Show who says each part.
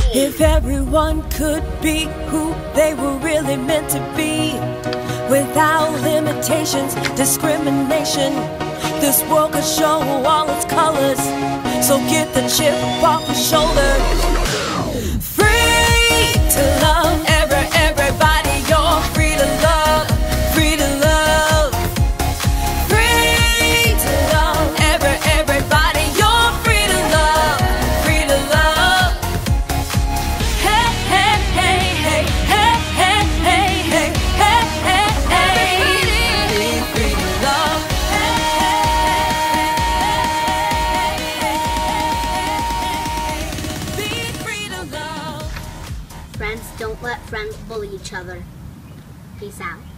Speaker 1: If everyone could be who they were really meant to be, without limitations, discrimination, this world could show all its colors. So get the chip off your shoulder. Free to love everybody. You're free to love, free to love. Free to love everybody. You're free to love, free to love. Hey, hey, hey, hey, hey, hey, hey, hey, hey, hey, hey. Free to love. Be free to love.
Speaker 2: Friends, don't let friends bully each other. Peace out.